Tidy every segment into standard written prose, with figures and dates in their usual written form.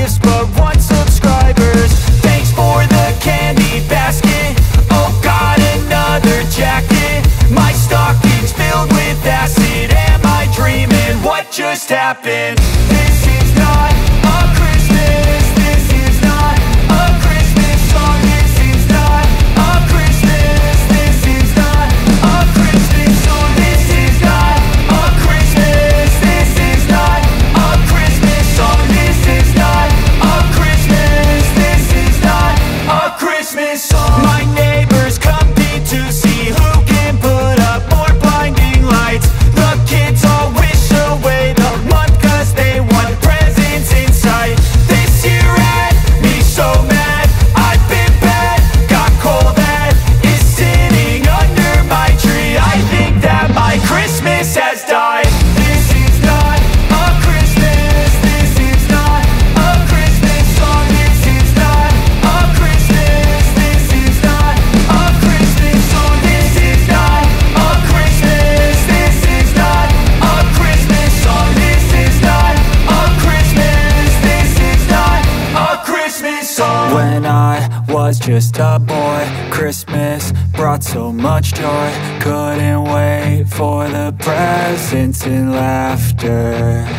just but 1 subscribers. Thanks for the candy basket. Oh God, another jacket. My stocking's filled with acid. Am I dreaming? What just happened? This is not a Christmas. This is not a Christmas song. This is not a Christmas. This is not a Christmas song. This is not a Christmas. This is not a Christmas song. This is not a Christmas. This is not a Christmas song. My neighbors compete to see who can put up more blinding lights. The kids all wish away the month 'cause they want presents in sight. This year had me so mad. I've been bad, got coal that is sitting under my tree. I think that my Christmas has died. This is not a Christmas. This is not a Christmas song. This is not a Christmas. This is not a Christmas song. This is not a Christmas. This is not a Christmas song. This is not a Christmas. This is not a Christmas song. When I was just a boy, Christmas brought so much joy. Couldn't wait for the presents and laughter.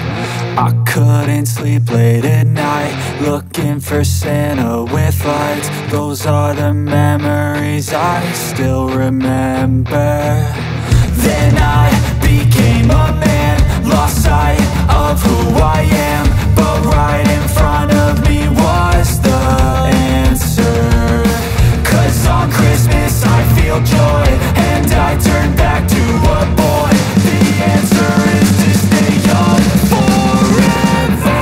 I couldn't sleep late at night, looking for Santa with lights. Those are the memories I still remember. Then I became a man, lost sight of who I am. But right in front of me was the answer. 'Cause on Christmas I feel joy, and I turn back to a boy. The answer is to stay young forever.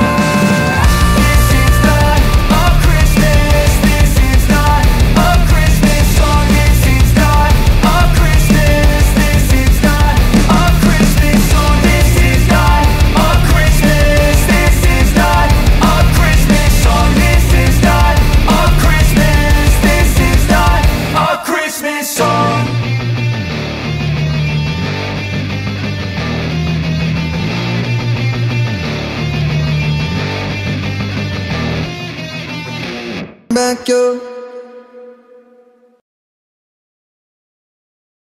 This is not a Christmas. This is not a Christmas song. This is not a Christmas. This is not a Christmas song. This is not a Christmas. This is not a Christmas song. This is not a Christmas. This is not a Christmas song. Back up.